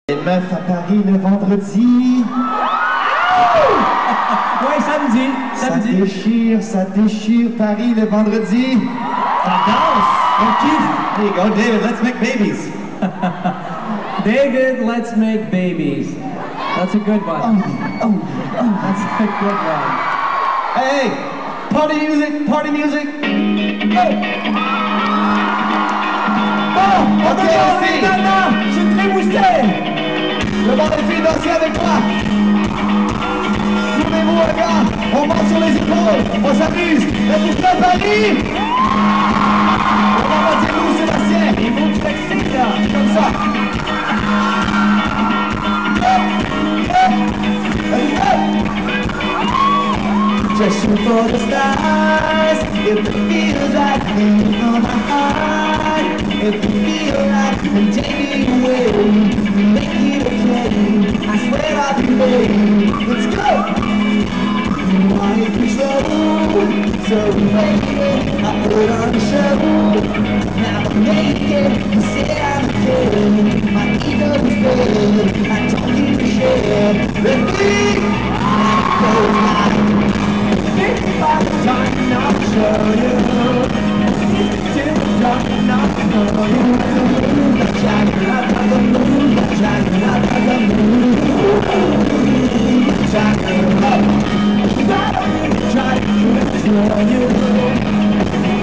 Les meufs à Paris le vendredi. Ouais, samedi. Ça déchire Paris le vendredi. Ça danse. On kiffe. There you go, David, let's make babies. David, let's make babies. That's a good one. That's a good one. Hey, party music, party music. Bon, ok, les filles. Je suis trémoussé. Le bord des filles, dansez avec moi. Soulevez-vous, les gars. On monte sur les épaules. On s'amuse. Êtes-vous prêts, Paris? On va monter nous, Sébastien. Il faut que tu t'excites, là. Comme ça. Just shoot for the stars. If it feels like being on my heart, if you feel like I'm taking away, make it okay. I swear I'll be ready. Let's go. You want it control, so baby, I put on the show. Now I'm naked, you say I'm okay. My ego is big, I don't need to share. Let me go now. By the time I'll show you, till the dark and I'll know you. Shining out like the moon, shining out like the moon, shining up. Try to control you.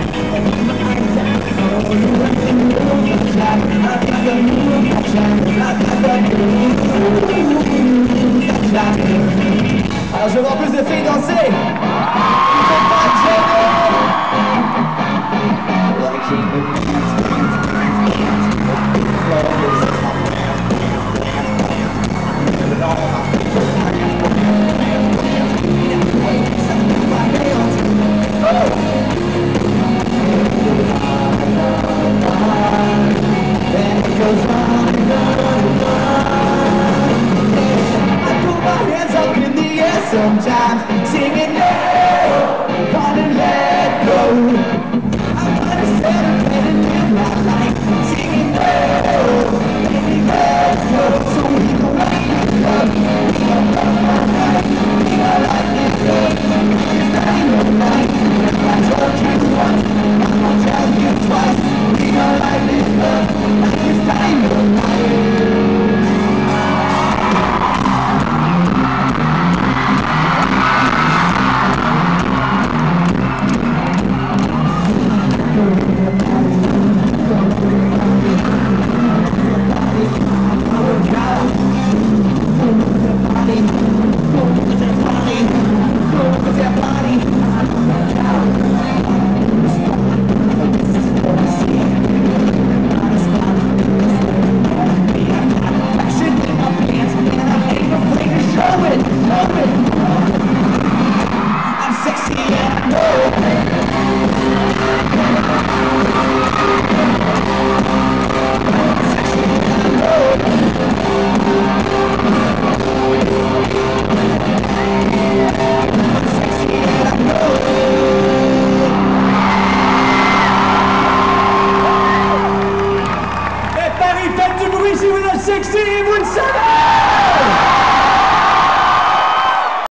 My eyes are on you, shining out like the moon, shining out.